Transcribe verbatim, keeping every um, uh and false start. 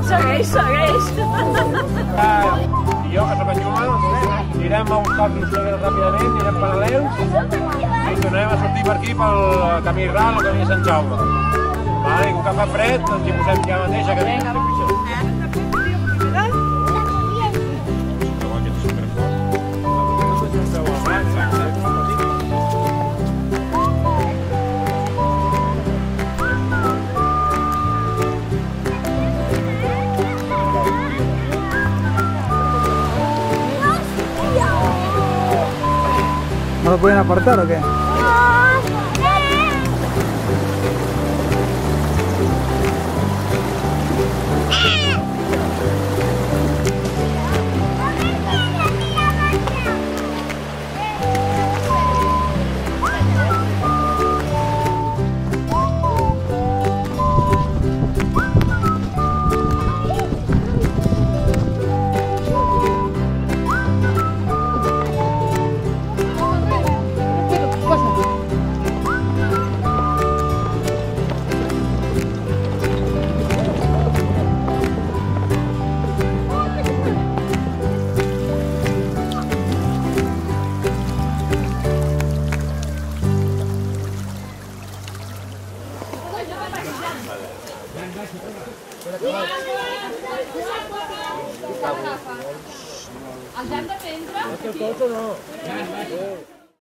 Segueix, segueix. I jo, que soc en Juma, anirem a buscar els nostres ràpidament, anirem paral·lels i tornarem a sortir per aquí pel camí ral o camí de Sant Jaume. Vale, i com que fa fred, ens hi posem ja mateix a camí. ¿No lo pueden apartar o qué? Els hem de prendre? No, no.